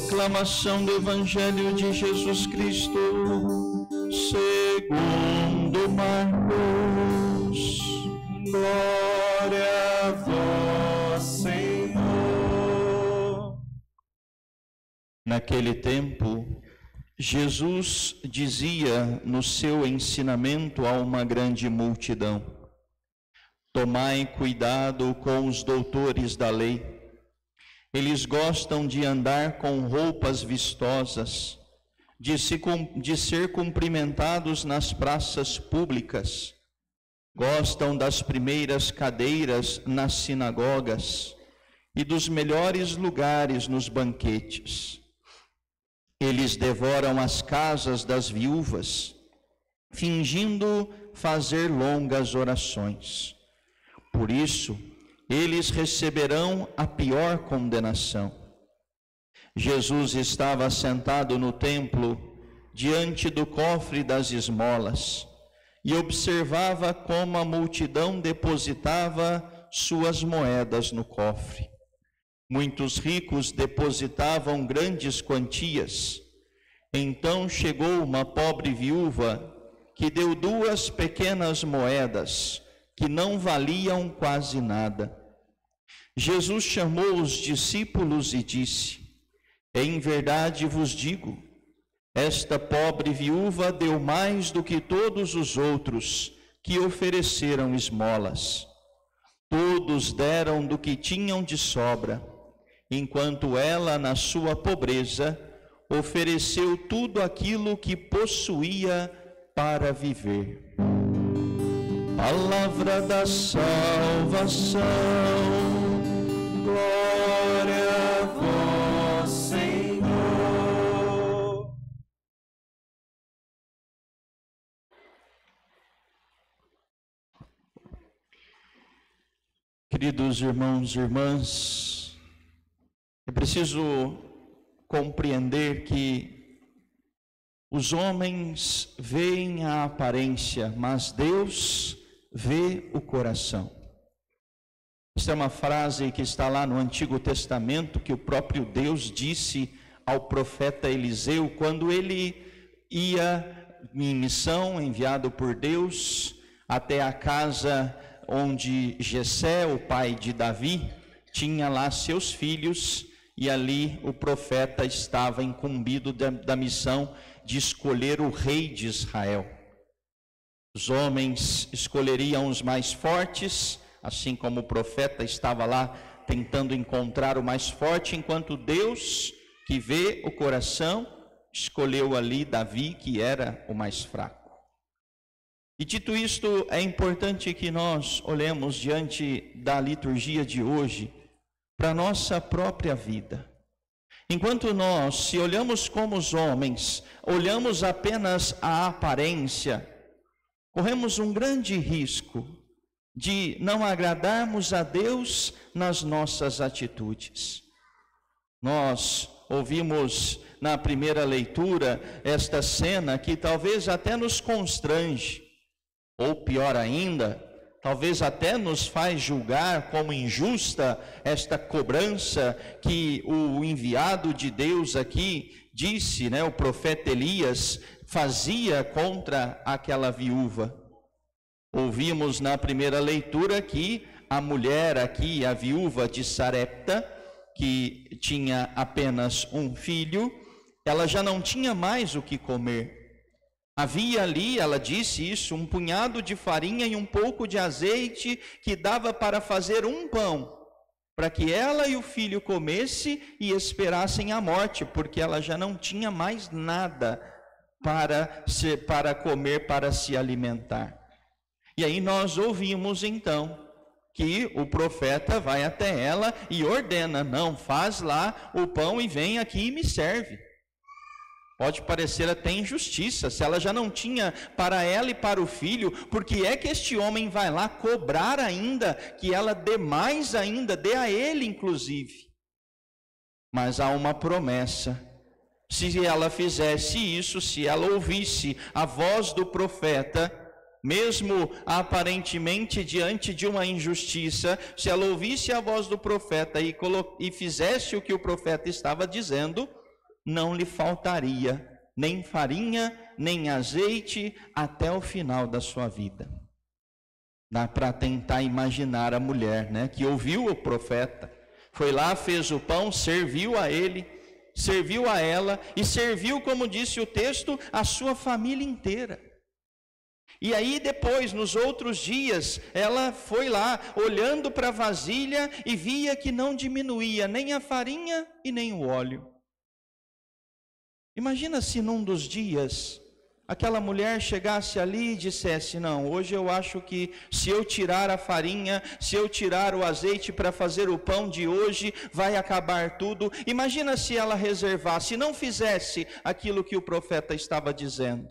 Proclamação do Evangelho de Jesus Cristo, segundo Marcos. Glória a vós, Senhor. Naquele tempo, Jesus dizia no seu ensinamento a uma grande multidão: tomai cuidado com os doutores da lei. Eles gostam de andar com roupas vistosas, de ser cumprimentados nas praças públicas, gostam das primeiras cadeiras nas sinagogas e dos melhores lugares nos banquetes. Eles devoram as casas das viúvas, fingindo fazer longas orações. Por isso, eles receberão a pior condenação. Jesus estava sentado no templo, diante do cofre das esmolas, e observava como a multidão depositava suas moedas no cofre. Muitos ricos depositavam grandes quantias. Então chegou uma pobre viúva que deu 2 pequenas moedas, que não valiam quase nada. Jesus chamou os discípulos e disse: em verdade vos digo, esta pobre viúva deu mais do que todos os outros que ofereceram esmolas. Todos deram do que tinham de sobra, enquanto ela, na sua pobreza, ofereceu tudo aquilo que possuía para viver. Palavra da salvação. Glória a vós, Senhor. Queridos irmãos e irmãs, é preciso compreender que os homens veem a aparência, mas Deus vê o coração. Esta é uma frase que está lá no Antigo Testamento, que o próprio Deus disse ao profeta Eliseu, quando ele ia em missão, enviado por Deus, até a casa onde Jessé, o pai de Davi, tinha lá seus filhos, e ali o profeta estava incumbido da missão de escolher o rei de Israel. Os homens escolheriam os mais fortes, assim como o profeta estava lá tentando encontrar o mais forte, enquanto Deus, que vê o coração, escolheu ali Davi, que era o mais fraco. E dito isto, é importante que nós olhemos diante da liturgia de hoje para a nossa própria vida. Enquanto nós, se olhamos como os homens, olhamos apenas a aparência, corremos um grande risco de não agradarmos a Deus nas nossas atitudes. Nós ouvimos na primeira leitura esta cena que talvez até nos constrange, ou pior ainda, talvez até nos faz julgar como injusta esta cobrança que o enviado de Deus aqui disse, o profeta Elias fazia contra aquela viúva. Ouvimos na primeira leitura que a mulher aqui, a viúva de Sarepta, que tinha apenas um filho, ela já não tinha mais o que comer. Havia ali, ela disse isso, um punhado de farinha e um pouco de azeite que dava para fazer um pão, para que ela e o filho comessem e esperassem a morte, porque ela já não tinha mais nada para comer, para se alimentar. E aí nós ouvimos então que o profeta vai até ela e ordena: não, faz lá o pão e vem aqui e me serve. Pode parecer até injustiça, se ela já não tinha para ela e para o filho, por que é que este homem vai lá cobrar ainda que ela dê mais ainda, dê a ele inclusive? Mas há uma promessa: se ela fizesse isso, se ela ouvisse a voz do profeta, mesmo aparentemente diante de uma injustiça, se ela ouvisse a voz do profeta e fizesse o que o profeta estava dizendo, não lhe faltaria nem farinha, nem azeite até o final da sua vida. Dá para tentar imaginar a mulher, né, que ouviu o profeta, foi lá, fez o pão, serviu a ele, serviu a ela e serviu, como disse o texto, a sua família inteira. E aí depois, nos outros dias, ela foi lá, olhando para a vasilha e via que não diminuía nem a farinha e nem o óleo. Imagina se num dos dias aquela mulher chegasse ali e dissesse: não, hoje eu acho que se eu tirar a farinha, se eu tirar o azeite para fazer o pão de hoje, vai acabar tudo. Imagina se ela reservasse, não fizesse aquilo que o profeta estava dizendo.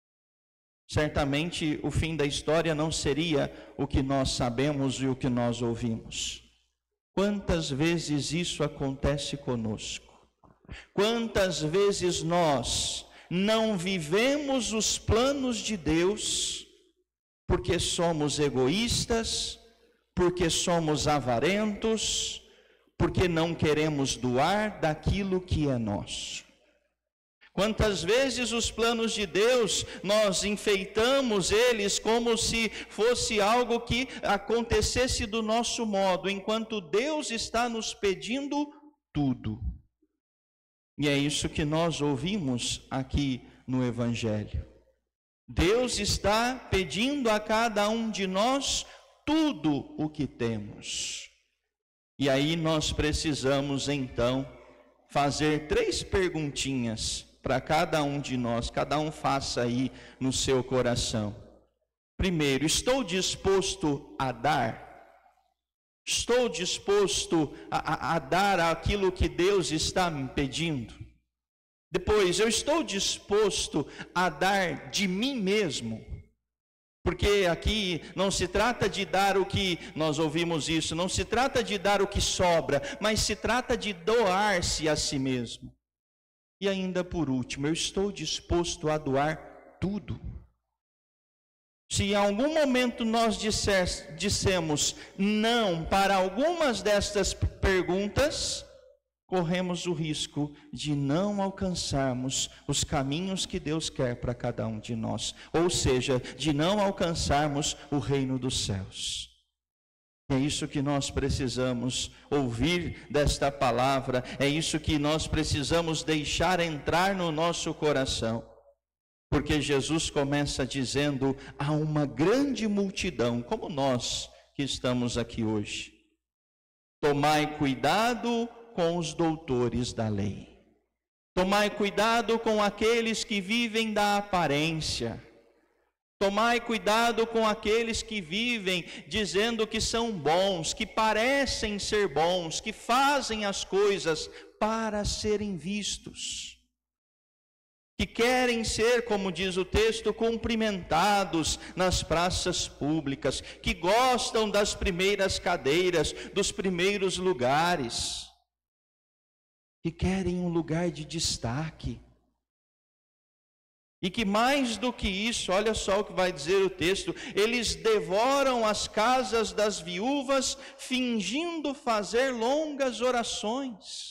Certamente o fim da história não seria o que nós sabemos e o que nós ouvimos. Quantas vezes isso acontece conosco? Quantas vezes nós não vivemos os planos de Deus porque somos egoístas, porque somos avarentos, porque não queremos doar daquilo que é nosso. Quantas vezes os planos de Deus nós enfeitamos eles como se fosse algo que acontecesse do nosso modo, enquanto Deus está nos pedindo tudo. E é isso que nós ouvimos aqui no Evangelho. Deus está pedindo a cada um de nós tudo o que temos. E aí nós precisamos então fazer 3 perguntinhas para cada um de nós. Cada um faça aí no seu coração. Primeiro, estou disposto a dar? Estou disposto a dar aquilo que Deus está me pedindo? Depois, eu estou disposto a dar de mim mesmo? Porque aqui não se trata de dar o que, nós ouvimos isso, não se trata de dar o que sobra, mas se trata de doar-se a si mesmo. E ainda por último, eu estou disposto a doar tudo? Se em algum momento nós dissemos não para algumas destas perguntas, corremos o risco de não alcançarmos os caminhos que Deus quer para cada um de nós, ou seja, de não alcançarmos o reino dos céus. É isso que nós precisamos ouvir desta palavra, é isso que nós precisamos deixar entrar no nosso coração. Porque Jesus começa dizendo a uma grande multidão, como nós que estamos aqui hoje: tomai cuidado com os doutores da lei. Tomai cuidado com aqueles que vivem da aparência. Tomai cuidado com aqueles que vivem dizendo que são bons, que parecem ser bons, que fazem as coisas para serem vistos. Que querem ser, como diz o texto, cumprimentados nas praças públicas, que gostam das primeiras cadeiras, dos primeiros lugares, que querem um lugar de destaque. E que mais do que isso, olha só o que vai dizer o texto: eles devoram as casas das viúvas, fingindo fazer longas orações.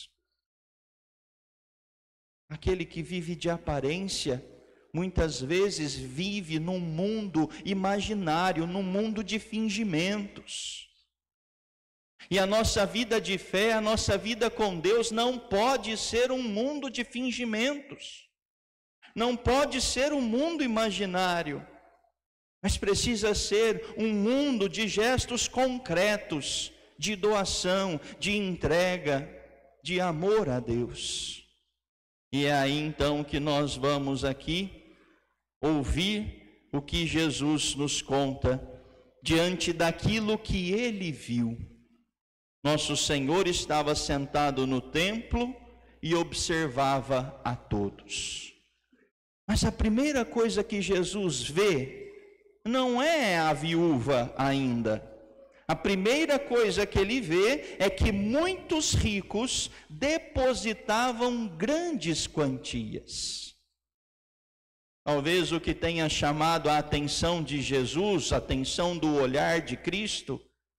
Aquele que vive de aparência, muitas vezes vive num mundo imaginário, num mundo de fingimentos. E a nossa vida de fé, a nossa vida com Deus não pode ser um mundo de fingimentos. Não pode ser um mundo imaginário. Mas precisa ser um mundo de gestos concretos, de doação, de entrega, de amor a Deus. E é aí então que nós vamos aqui ouvir o que Jesus nos conta diante daquilo que ele viu. Nosso Senhor estava sentado no templo e observava a todos. Mas a primeira coisa que Jesus vê não é a viúva ainda. A primeira coisa que ele vê é que muitos ricos depositavam grandes quantias. Talvez o que tenha chamado a atenção de Jesus, a atenção do olhar de Cristo,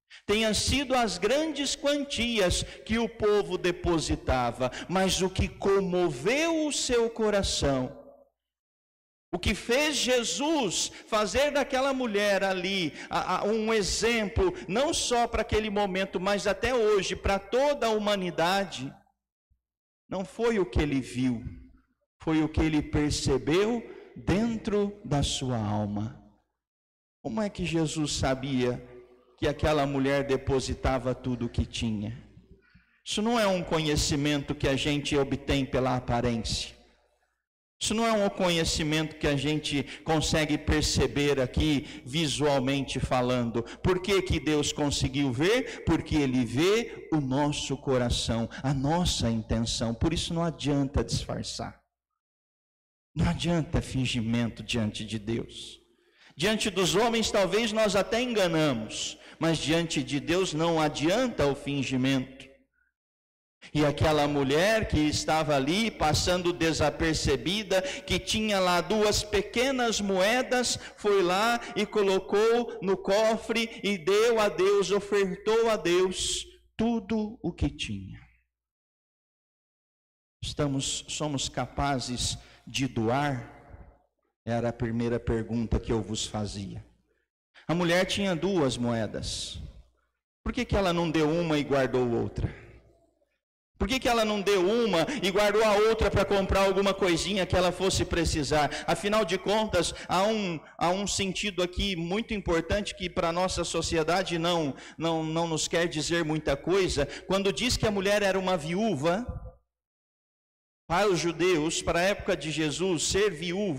tenha sido as grandes quantias que o povo depositava, mas o que comoveu o seu coração, o que fez Jesus fazer daquela mulher ali um exemplo, não só para aquele momento, mas até hoje, para toda a humanidade, não foi o que ele viu, foi o que ele percebeu dentro da sua alma. Como é que Jesus sabia que aquela mulher depositava tudo o que tinha? Isso não é um conhecimento que a gente obtém pela aparência. Isso não é um conhecimento que a gente consegue perceber aqui visualmente falando. Por que que Deus conseguiu ver? Porque Ele vê o nosso coração, a nossa intenção. Por isso não adianta disfarçar. Não adianta fingimento diante de Deus. Diante dos homens talvez nós até enganamos, mas diante de Deus não adianta o fingimento. E aquela mulher que estava ali passando desapercebida, que tinha lá 2 pequenas moedas, foi lá e colocou no cofre e deu a Deus, ofertou a Deus tudo o que tinha. Somos capazes de doar? Era a primeira pergunta que eu vos fazia. A mulher tinha 2 moedas. Por que ela não deu uma e guardou outra? Por que ela não deu uma e guardou a outra para comprar alguma coisinha que ela fosse precisar? Afinal de contas, há um sentido aqui muito importante que para a nossa sociedade não nos quer dizer muita coisa. Quando diz que a mulher era uma viúva, para os judeus, para a época de Jesus, ser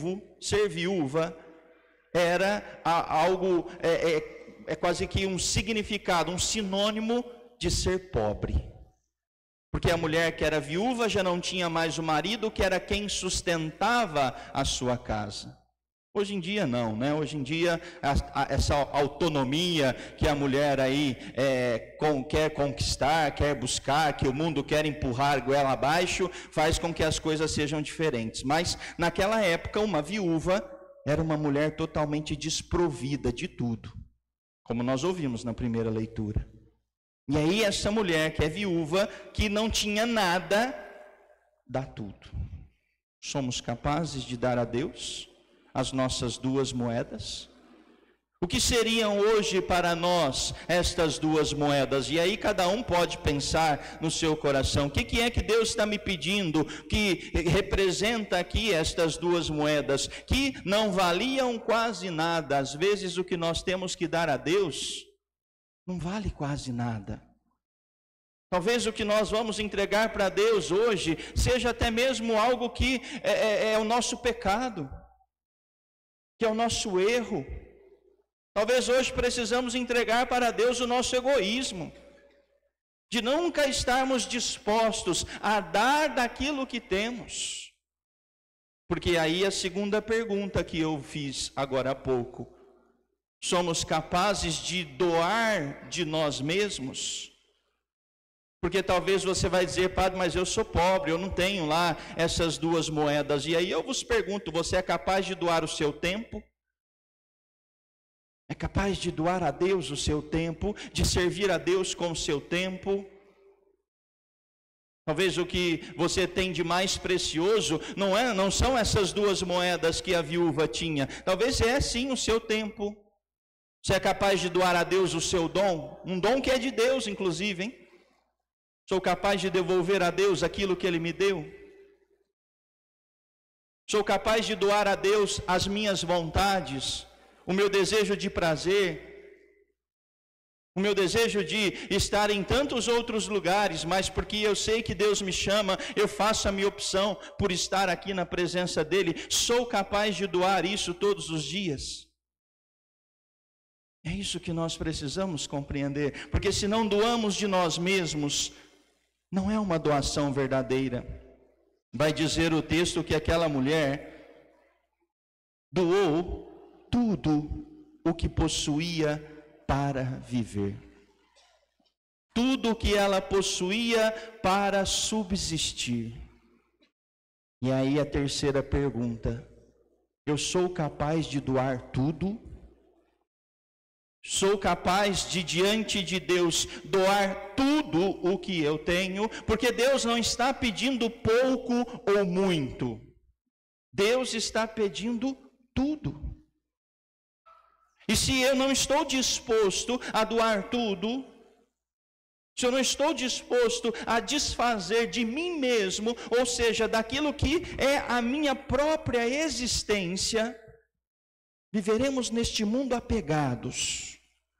viúva era algo, quase que um significado, um sinônimo de ser pobre. Porque a mulher que era viúva já não tinha mais o marido, que era quem sustentava a sua casa. Hoje em dia não, né? Hoje em dia essa autonomia que a mulher aí quer conquistar, quer buscar, que o mundo quer empurrar goela abaixo, faz com que as coisas sejam diferentes. Mas naquela época uma viúva era uma mulher totalmente desprovida de tudo, como nós ouvimos na primeira leitura. E aí essa mulher que é viúva, que não tinha nada, dá tudo. Somos capazes de dar a Deus as nossas 2 moedas? O que seriam hoje para nós estas 2 moedas? E aí cada um pode pensar no seu coração, o que é que Deus está me pedindo, que representa aqui estas 2 moedas, que não valiam quase nada. Às vezes o que nós temos que dar a Deus não vale quase nada. Talvez o que nós vamos entregar para Deus hoje seja até mesmo algo que é o nosso pecado, que é o nosso erro. Talvez hoje precisamos entregar para Deus o nosso egoísmo, de nunca estarmos dispostos a dar daquilo que temos. Porque aí a segunda pergunta que eu fiz agora há pouco: somos capazes de doar de nós mesmos? Porque talvez você vai dizer, padre, mas eu sou pobre, eu não tenho lá essas 2 moedas. E aí eu vos pergunto, você é capaz de doar o seu tempo? É capaz de doar a Deus o seu tempo, de servir a Deus com o seu tempo? Talvez o que você tem de mais precioso não são essas 2 moedas que a viúva tinha. Talvez é sim o seu tempo. Você é capaz de doar a Deus o seu dom? Um dom que é de Deus, inclusive, hein? Sou capaz de devolver a Deus aquilo que Ele me deu? Sou capaz de doar a Deus as minhas vontades, o meu desejo de prazer, o meu desejo de estar em tantos outros lugares, mas porque eu sei que Deus me chama, eu faço a minha opção por estar aqui na presença dEle. Sou capaz de doar isso todos os dias? É isso que nós precisamos compreender, porque se não doamos de nós mesmos, não é uma doação verdadeira. Vai dizer o texto que aquela mulher doou tudo o que possuía para viver. Tudo o que ela possuía para subsistir. E aí a terceira pergunta: eu sou capaz de doar tudo? Sou capaz de, diante de Deus, doar tudo o que eu tenho, porque Deus não está pedindo pouco ou muito. Deus está pedindo tudo. E se eu não estou disposto a doar tudo, se eu não estou disposto a desfazer de mim mesmo, ou seja, daquilo que é a minha própria existência, viveremos neste mundo apegados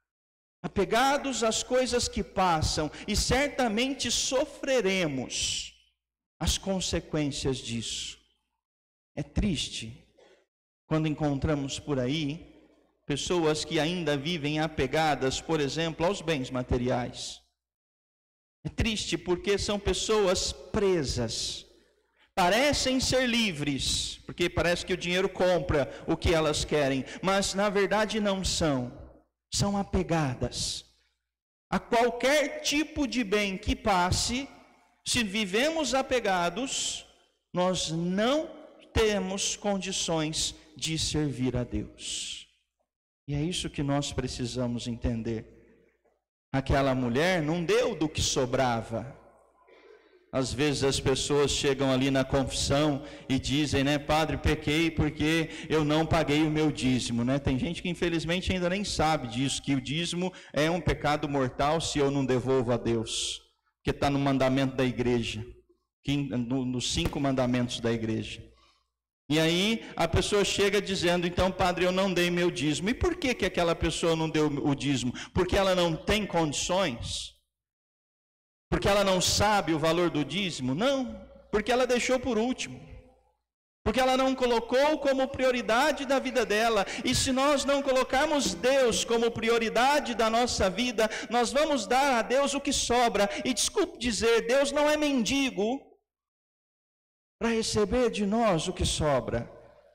às coisas que passam, e certamente sofreremos as consequências disso. É triste quando encontramos por aí pessoas que ainda vivem apegadas, por exemplo, aos bens materiais. É triste porque são pessoas presas. Parecem ser livres, porque parece que o dinheiro compra o que elas querem, mas na verdade não são. São apegadas a qualquer tipo de bem que passe. Se vivemos apegados, nós não temos condições de servir a Deus. E é isso que nós precisamos entender. Aquela mulher não deu do que sobrava. Às vezes as pessoas chegam ali na confissão e dizem, né, padre, pequei porque eu não paguei o meu dízimo, né? Tem gente que infelizmente ainda nem sabe disso, que o dízimo é um pecado mortal se eu não devolvo a Deus, que está no mandamento da igreja, nos 5 mandamentos da igreja. E aí a pessoa chega dizendo, então padre, eu não dei meu dízimo. E por que aquela pessoa não deu o dízimo? Porque ela não tem condições? Porque ela não sabe o valor do dízimo? Não, porque ela deixou por último. Porque ela não colocou como prioridade da vida dela. E se nós não colocarmos Deus como prioridade da nossa vida, nós vamos dar a Deus o que sobra. E desculpe dizer, Deus não é mendigo para receber de nós o que sobra.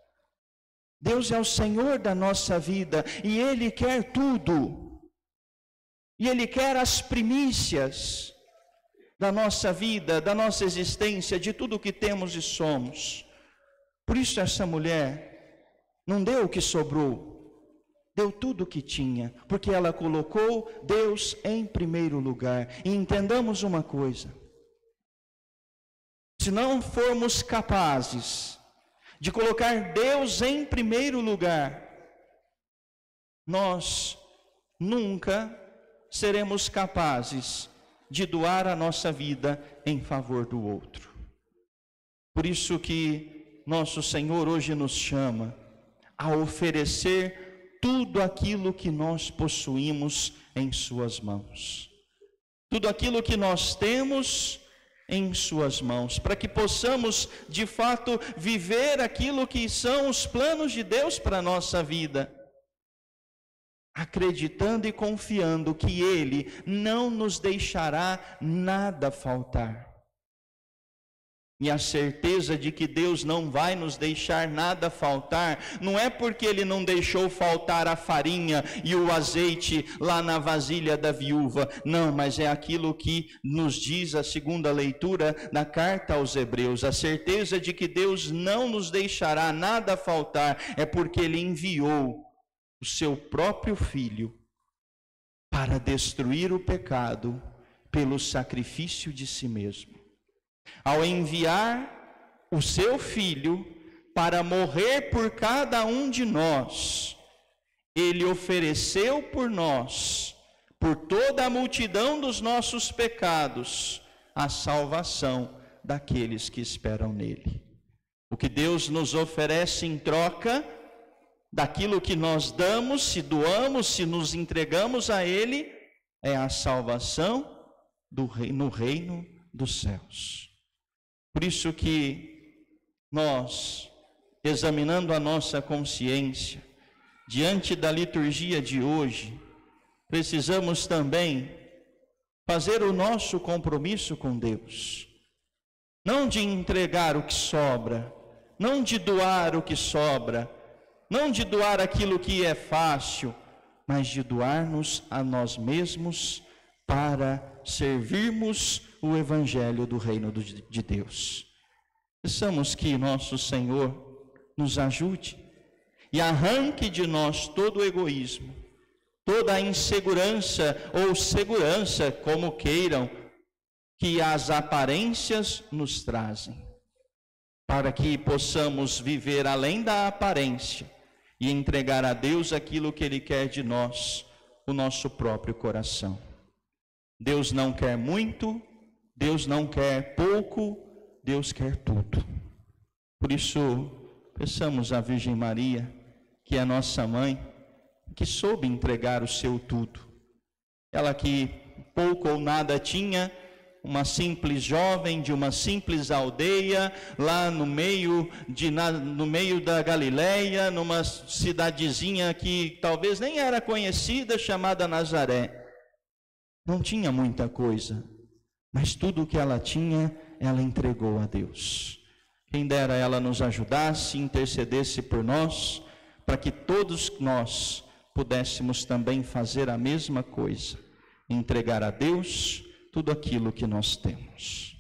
Deus é o Senhor da nossa vida e Ele quer tudo. E Ele quer as primícias da nossa vida, da nossa existência, de tudo o que temos e somos. Por isso essa mulher não deu o que sobrou, deu tudo o que tinha, porque ela colocou Deus em primeiro lugar. E entendamos uma coisa: se não formos capazes de colocar Deus em primeiro lugar, nós nunca seremos capazes de doar a nossa vida em favor do outro. Por isso que nosso Senhor hoje nos chama a oferecer tudo aquilo que nós possuímos em suas mãos. Tudo aquilo que nós temos em suas mãos, para que possamos de fato viver aquilo que são os planos de Deus para a nossa vida, acreditando e confiando que Ele não nos deixará nada faltar. E a certeza de que Deus não vai nos deixar nada faltar, não é porque Ele não deixou faltar a farinha e o azeite lá na vasilha da viúva, não, mas é aquilo que nos diz a segunda leitura da carta aos Hebreus. A certeza de que Deus não nos deixará nada faltar é porque Ele enviou o seu próprio Filho para destruir o pecado pelo sacrifício de si mesmo. Ao enviar o seu Filho para morrer por cada um de nós, Ele ofereceu por nós, por toda a multidão dos nossos pecados, a salvação daqueles que esperam nele. O que Deus nos oferece em troca daquilo que nós damos, se doamos, se nos entregamos a Ele, é a salvação no reino dos céus. Por isso que nós, examinando a nossa consciência, diante da liturgia de hoje, precisamos também fazer o nosso compromisso com Deus. Não de entregar o que sobra, não de doar o que sobra, não de doar aquilo que é fácil, mas de doar-nos a nós mesmos para servirmos o Evangelho do Reino de Deus. Peçamos que nosso Senhor nos ajude e arranque de nós todo o egoísmo, toda a insegurança ou segurança, como queiram, que as aparências nos trazem, para que possamos viver além da aparência e entregar a Deus aquilo que Ele quer de nós, o nosso próprio coração. Deus não quer muito, Deus não quer pouco, Deus quer tudo. Por isso, peçamos à Virgem Maria, que é a nossa mãe, que soube entregar o seu tudo. Ela que pouco ou nada tinha, uma simples jovem de uma simples aldeia, lá no meio da Galileia, numa cidadezinha que talvez nem era conhecida, chamada Nazaré. Não tinha muita coisa, mas tudo o que ela tinha, ela entregou a Deus. Quem dera ela nos ajudasse, intercedesse por nós, para que todos nós pudéssemos também fazer a mesma coisa, entregar a Deus tudo aquilo que nós temos.